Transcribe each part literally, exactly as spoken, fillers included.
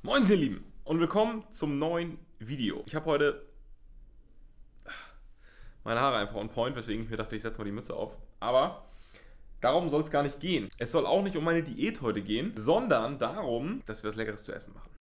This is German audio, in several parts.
Moin ihr Lieben und willkommen zum neuen Video. Ich habe heute meine Haare einfach on point, weswegen ich mir dachte, ich setze mal die Mütze auf. Aber darum soll es gar nicht gehen. Es soll auch nicht um meine Diät heute gehen, sondern darum, dass wir was Leckeres zu essen machen.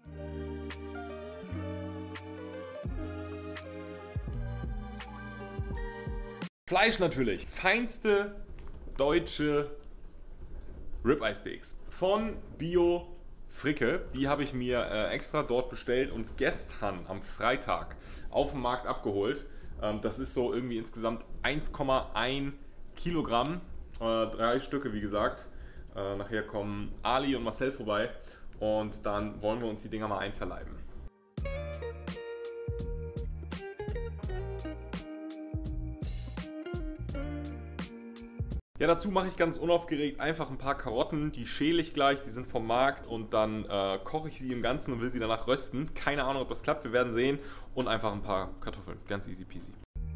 Fleisch natürlich. Feinste deutsche Ribeye Steaks von Bio Fricke. Die habe ich mir äh, extra dort bestellt und gestern am Freitag auf dem Markt abgeholt. Ähm, das ist so irgendwie insgesamt eins Komma eins Kilogramm. Äh, drei Stücke, wie gesagt. Äh, nachher kommen Ali und Marcel vorbei und dann wollen wir uns die Dinger mal einverleiben. Ja, dazu mache ich ganz unaufgeregt einfach ein paar Karotten, die schäle ich gleich, die sind vom Markt und dann äh, koche ich sie im Ganzen und will sie danach rösten. Keine Ahnung, ob das klappt, wir werden sehen. Und einfach ein paar Kartoffeln, ganz easy peasy.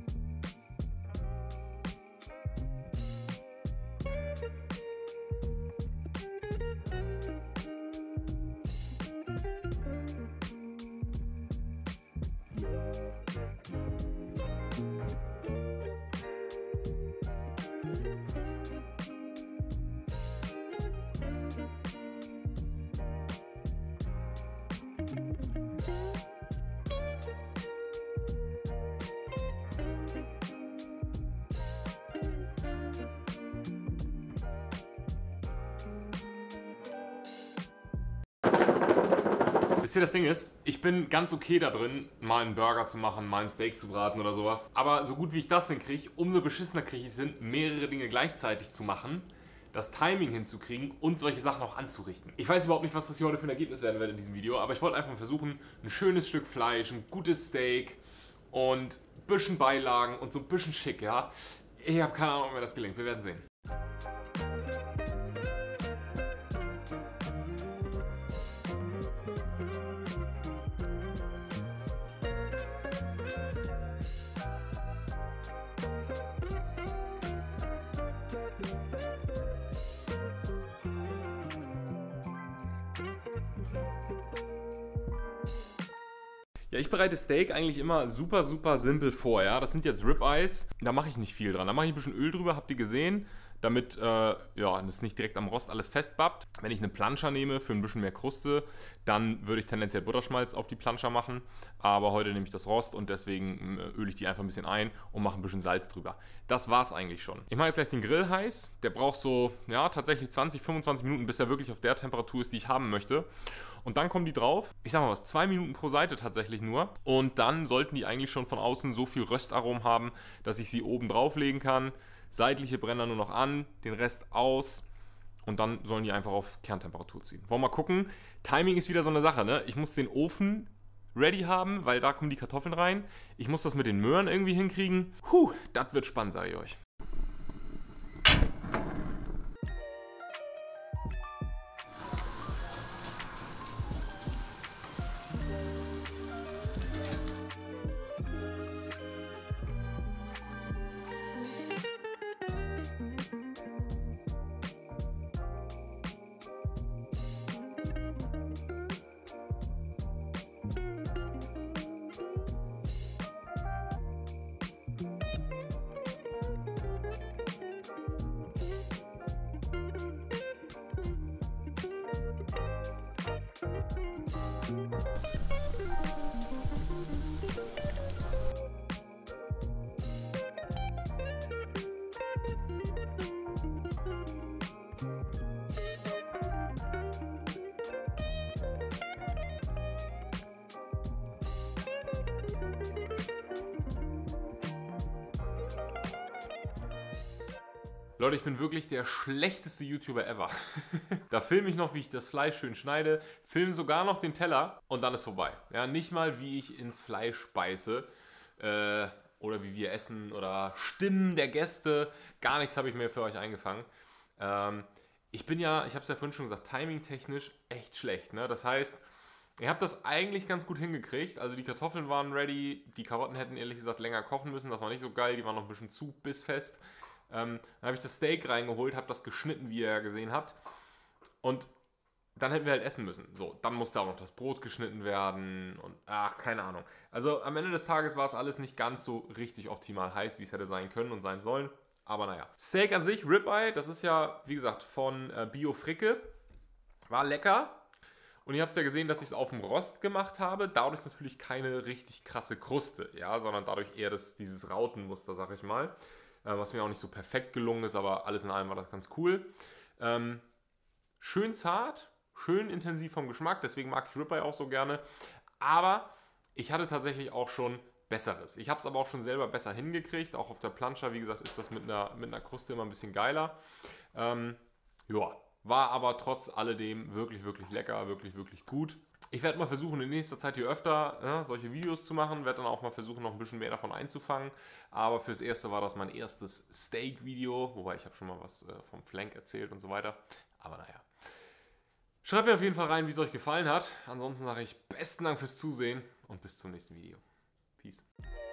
Wisst ihr, das Ding ist, ich bin ganz okay da drin, mal einen Burger zu machen, mal ein Steak zu braten oder sowas. Aber so gut wie ich das hinkriege, umso beschissener kriege ich es hin, mehrere Dinge gleichzeitig zu machen, das Timing hinzukriegen und solche Sachen auch anzurichten. Ich weiß überhaupt nicht, was das hier heute für ein Ergebnis werden wird in diesem Video, aber ich wollte einfach mal versuchen, ein schönes Stück Fleisch, ein gutes Steak und ein bisschen Beilagen und so ein bisschen schick, ja. Ich habe keine Ahnung, ob mir das gelingt, wir werden sehen. Ja, ich bereite Steak eigentlich immer super, super simpel vor, ja. Das sind jetzt Ribeyes, da mache ich nicht viel dran. Da mache ich ein bisschen Öl drüber, habt ihr gesehen, damit äh, ja, das nicht direkt am Rost alles festbappt. Wenn ich eine Planscher nehme für ein bisschen mehr Kruste, dann würde ich tendenziell Butterschmalz auf die Planscher machen. Aber heute nehme ich das Rost und deswegen öle ich die einfach ein bisschen ein und mache ein bisschen Salz drüber. Das war's eigentlich schon. Ich mache jetzt gleich den Grill heiß. Der braucht so, ja, tatsächlich zwanzig, fünfundzwanzig Minuten, bis er wirklich auf der Temperatur ist, die ich haben möchte. Und dann kommen die drauf. Ich sag mal was, zwei Minuten pro Seite tatsächlich nur. Und dann sollten die eigentlich schon von außen so viel Röstaromen haben, dass ich sie oben drauflegen kann. Seitliche Brenner nur noch an, den Rest aus. Und dann sollen die einfach auf Kerntemperatur ziehen. Wollen wir mal gucken. Timing ist wieder so eine Sache, ne? Ich muss den Ofen ready haben, weil da kommen die Kartoffeln rein. Ich muss das mit den Möhren irgendwie hinkriegen. Puh, das wird spannend, sage ich euch. Leute, ich bin wirklich der schlechteste YouTuber ever. Da filme ich noch, wie ich das Fleisch schön schneide, filme sogar noch den Teller und dann ist vorbei. Ja, nicht mal, wie ich ins Fleisch beiße äh, oder wie wir essen oder Stimmen der Gäste. Gar nichts habe ich mir für euch eingefangen. Ähm, ich bin ja, ich habe es ja vorhin schon gesagt, timingtechnisch echt schlecht. Ne? Das heißt, ich habe das eigentlich ganz gut hingekriegt. Also die Kartoffeln waren ready, die Karotten hätten ehrlich gesagt länger kochen müssen. Das war nicht so geil, die waren noch ein bisschen zu bissfest. Ähm, dann habe ich das Steak reingeholt, habe das geschnitten, wie ihr ja gesehen habt. Und dann hätten wir halt essen müssen. So, dann musste auch noch das Brot geschnitten werden und ach, keine Ahnung. Also am Ende des Tages war es alles nicht ganz so richtig optimal heiß, wie es hätte sein können und sein sollen. Aber naja. Steak an sich, Ribeye, das ist ja, wie gesagt, von äh, Bio Fricke. War lecker. Und ihr habt ja gesehen, dass ich es auf dem Rost gemacht habe. Dadurch natürlich keine richtig krasse Kruste, ja, sondern dadurch eher das, dieses Rautenmuster, sag ich mal. Äh, was mir auch nicht so perfekt gelungen ist, aber alles in allem war das ganz cool. Ähm, schön zart. Schön intensiv vom Geschmack, deswegen mag ich Ribeye auch so gerne. Aber ich hatte tatsächlich auch schon Besseres. Ich habe es aber auch schon selber besser hingekriegt. Auch auf der Plancha, wie gesagt, ist das mit einer, mit einer Kruste immer ein bisschen geiler. Ähm, ja, war aber trotz alledem wirklich, wirklich lecker, wirklich, wirklich gut. Ich werde mal versuchen, in nächster Zeit hier öfter ja, solche Videos zu machen. Werde dann auch mal versuchen, noch ein bisschen mehr davon einzufangen. Aber fürs Erste war das mein erstes Steak-Video. Wobei ich habe schon mal was äh, vom Flank erzählt und so weiter. Aber naja. Schreibt mir auf jeden Fall rein, wie es euch gefallen hat. Ansonsten sage ich besten Dank fürs Zusehen und bis zum nächsten Video. Peace.